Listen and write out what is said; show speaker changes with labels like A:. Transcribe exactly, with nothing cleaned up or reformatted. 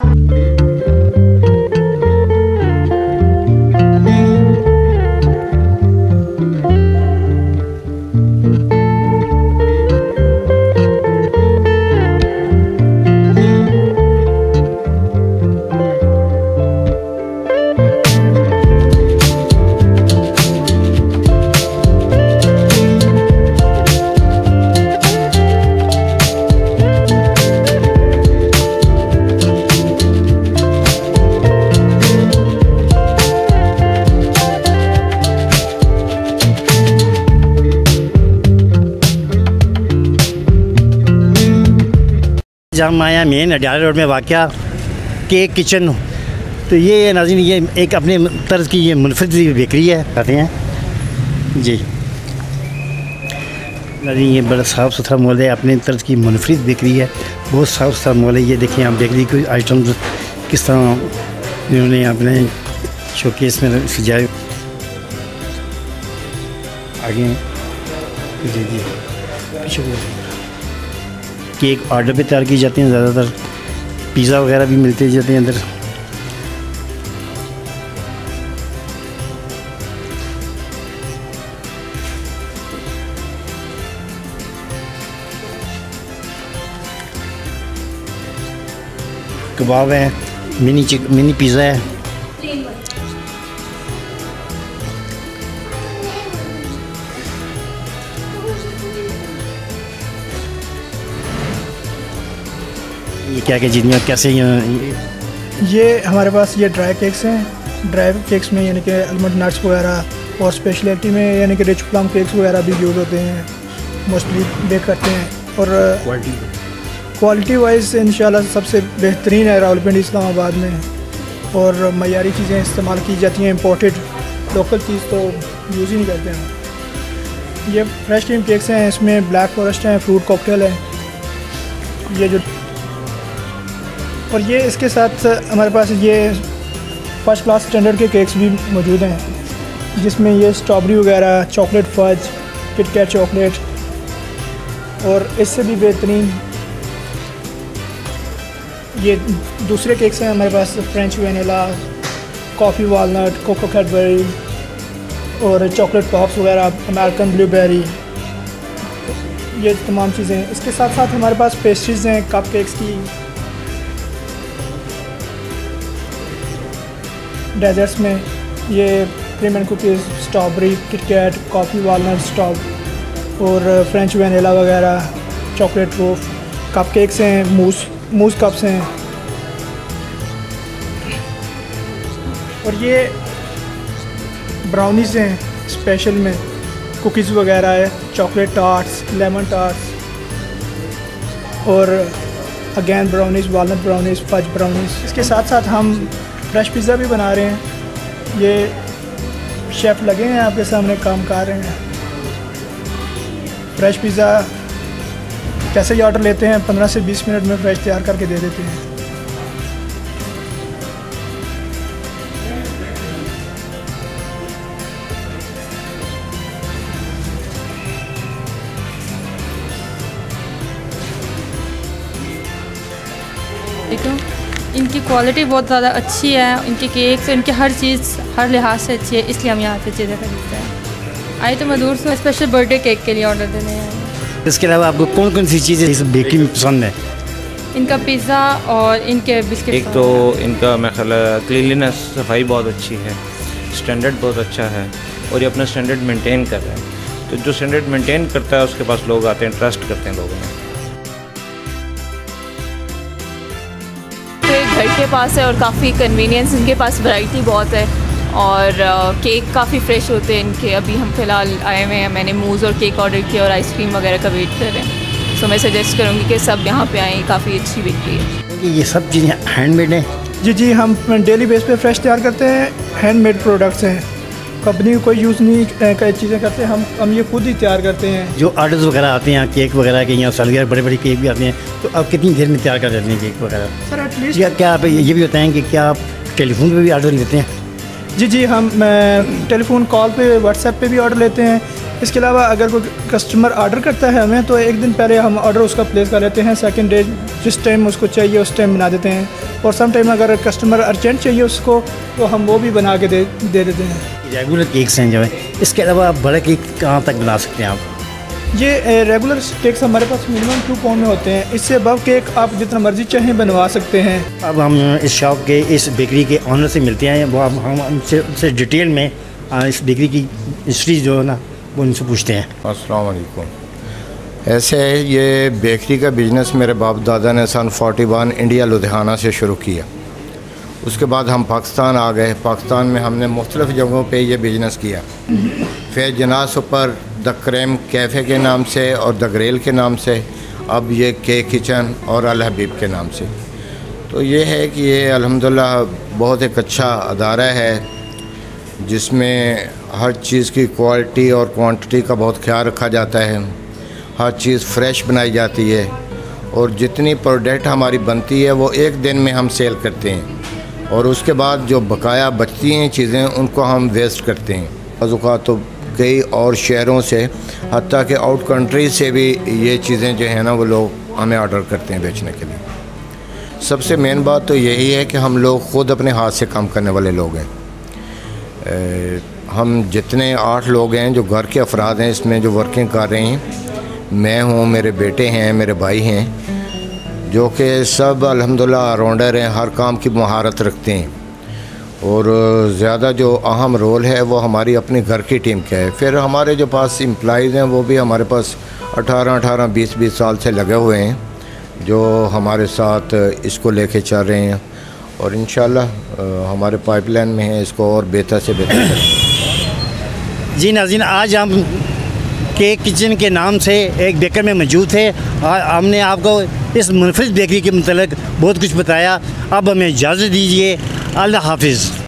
A: हम आया main Adiala road में वाक़या केक किचन। तो ये नाज़रीन ये एक अपने तर्ज की ये मुनफरिद बेकरी है, कहते हैं जी नाज़रीन। ये बड़ा साफ़ सुथरा मॉल है, अपने तर्ज की मुनफरिद बेकरी है, बहुत साफ़ सुथरा मॉल है। ये देखिए आप बेकरी के आइटम्स किस तरह इन्होंने अपने शोकेस में सजाए। आगे जी जी पीछे केक ऑर्डर पे तैयार की जाती हैं, ज़्यादातर पिज़्ज़ा वगैरह भी मिलते जाते हैं अंदर। कबाब है, मिनी चिक मिनी पिज़्ज़ा है। ये क्या क्या चीज़ें कैसे ये
B: ये हमारे पास ये ड्राई केक्स हैं। ड्राई केक्स में यानी कि आलमंड नट्स वगैरह, और स्पेशलिटी में यानी कि रिच प्लम केक्स वगैरह भी यूज़ होते हैं, मोस्टली बेक करते हैं। और क्वालिटी क्वालिटी वाइज इंशाल्लाह सबसे बेहतरीन है रावलपिंडी इस्लामाबाद में। और मयारी चीज़ें इस्तेमाल की जाती हैं, इम्पोर्टेड लोकल चीज़ तो यूज़ ही नहीं करते हैं। ये फ्रेश क्रीम केक्स हैं, इसमें ब्लैक फॉरेस्ट है, फ्रूट कॉकटेल है ये जो। और ये इसके साथ हमारे पास ये फर्स्ट क्लास स्टैंडर्ड के केक्स भी मौजूद हैं, जिसमें ये स्ट्रॉबेरी वगैरह, चॉकलेट फज, किटकैट चॉकलेट, और इससे भी बेहतरीन ये दूसरे केक्स हैं हमारे पास, French vanilla, coffee walnut, cocoa Cadbury और चॉकलेट पॉप्स वगैरह, अमेरिकन ब्लूबेरी, ये तमाम चीज़ें। इसके साथ साथ हमारे पास पेस्ट्रीज़ हैं, कप केक्स की, डेजर्ट्स में ये cream and cookies, strawberry, KitKat, coffee walnut, स्ट्रॉब और फ्रेंच वनीला वगैरह, चॉकलेट रूफ, कप केक्स हैं, मूस मूस कप्स हैं। और ये ब्राउनीज़ हैं स्पेशल में, कुकीज़ वगैरह है, चॉकलेट टार्ट्स, लेमन टार्ट्स, और again brownies, walnut brownies, fudge brownies. इसके साथ साथ हम फ्रेश पिज़्ज़ा भी बना रहे हैं। ये शेफ़ लगे हैं आपके सामने काम कर रहे हैं। फ्रेश पिज़्ज़ा कैसे ही ऑर्डर लेते हैं, पंद्रह से बीस मिनट में फ्रेश तैयार करके दे देते हैं।
C: इनकी क्वालिटी बहुत ज़्यादा अच्छी है, इनके केक्स, इनकी हर चीज़ हर लिहाज से अच्छी है, इसलिए हम यहाँ से चीज़ें खरीदते हैं। आए तो मैं दूर से स्पेशल बर्थडे केक के लिए ऑर्डर देने आए।
A: इसके अलावा आपको कौन कौन सी चीज़ें इस बेकरी में पसंद है?
C: इनका पिज़्ज़ा और इनके बिस्किट।
D: एक तो इनका मैं ख्याल क्लीनलीनेस, सफाई बहुत अच्छी है, स्टैंडर्ड बहुत अच्छा है, और ये अपना स्टैंडर्ड मेंटेन कर रहे हैं। तो जो स्टैंडर्ड मेंटेन करता है उसके पास लोग आते हैं, ट्रस्ट करते हैं लोगों में।
E: घर के पास है और काफ़ी कन्वीनियंस, इनके पास वैरायटी बहुत है, और केक काफ़ी फ्रेश होते हैं इनके। अभी हम फ़िलहाल आए हुए हैं, मैंने मूज़ और केक ऑर्डर किया और आइसक्रीम वगैरह का वेट कर रहे हैं। सो मैं सजेस्ट करूँगी कि सब यहाँ पे आएँ, काफ़ी अच्छी बिकती है।
A: ये सब चीज़ें हैंडमेड हैं?
B: जी जी, हम डेली बेस पे फ्रेश तैयार करते हैं, हैंडमेड प्रोडक्ट्स हैं, कंपनी कोई यूज़ नहीं कई चीज़ें करते हैं, हम हम ये खुद ही तैयार करते हैं।
A: जो ऑर्डर्स वगैरह आते हैं केक वगैरह के, यहाँ सालगिरह बड़े बड़े केक भी आते हैं, तो आप कितनी देर में तैयार कर देते हैं केक वगैरह?
B: सर एटलीस्ट
A: या क्या आप ये भी बताएँ कि क्या आप टेलीफोन पे भी ऑर्डर लेते हैं?
B: जी जी, हम टेलीफोन कॉल पे, व्हाट्सएप पे भी ऑर्डर लेते हैं। इसके अलावा अगर कोई कस्टमर ऑर्डर करता है हमें, तो एक दिन पहले हम ऑर्डर उसका प्लेस कर लेते हैं। सेकंड डे जिस टाइम उसको चाहिए उस टाइम बना देते हैं। और सम टाइम अगर कस्टमर अर्जेंट चाहिए उसको, तो हम वो भी बना के दे दे देते हैं।
A: रेगुलर केक्स हैं जो है, इसके अलावा आप बड़े केक कहाँ तक बना सकते हैं आप?
B: ये रेगुलर केक्स हमारे पास मिनिमम टू पाउंड में होते हैं। इससे अब केक आप जितना मर्जी चाहें बनवा सकते हैं।
A: अब हम इस शॉप के, इस बेकरी के ऑनर से मिलते हैं। वो हम हम उनसे उनसे डिटेल में आ, इस बेकरी की हिस्ट्री जो है ना वो उनसे पूछते हैं।
F: अस्सलाम वालेकुम। ऐसे ये बेकरी का बिज़नेस मेरे बाप दादा ने सन फोर्टी वन इंडिया लुधियाना से शुरू किया। उसके बाद हम पाकिस्तान आ गए। पाकिस्तान में हमने मुख्तलिफ़ जगहों पे ये बिज़नेस किया। फिर जनास ऊपर द क्रेम कैफ़े के नाम से और द ग्रेल के नाम से, अब ये केक किचन और अल हबीब के नाम से। तो ये है कि ये अल्हम्दुलिल्लाह बहुत एक अच्छा अदारा है जिसमें हर चीज़ की क्वालिटी और क्वांटिटी का बहुत ख्याल रखा जाता है। हर चीज़ फ्रेश बनाई जाती है और जितनी प्रोडक्ट हमारी बनती है वो एक दिन में हम सेल करते हैं और उसके बाद जो बकाया बचती हैं चीज़ें उनको हम वेस्ट करते हैं। बाज़ तो कई और शहरों से, हत्ता कि आउट कंट्री से भी ये चीज़ें जो हैं ना वो लोग हमें ऑर्डर करते हैं बेचने के लिए। सबसे मेन बात तो यही है कि हम लोग ख़ुद अपने हाथ से काम करने वाले लोग हैं। ए, हम जितने आठ लोग हैं जो घर के अफराद हैं इसमें जो वर्किंग कर रहे हैं, मैं हूँ, मेरे बेटे हैं, मेरे भाई हैं, जो कि सब अल्हम्दुलिल्लाह ऑलराउंडर हैं, हर काम की महारत रखते हैं। और ज़्यादा जो अहम रोल है वो हमारी अपनी घर की टीम का है। फिर हमारे जो पास एम्प्लॉइज़ हैं वो भी हमारे पास अठारह अठारह बीस बीस साल से लगे हुए हैं जो हमारे साथ इसको लेके चल रहे हैं और इंशाल्लाह हमारे पाइपलाइन में है इसको और बेहतर से बेहतर करेंगे।
A: जी नाज़रीन, आज हम केक किचन के नाम से एक बेकर में मौजूद थे और हमने आपको इस मुनफरिद बेकरी के मतलब बहुत कुछ बताया। अब हमें इजाज़त दीजिए। अल्लाह हाफिज़।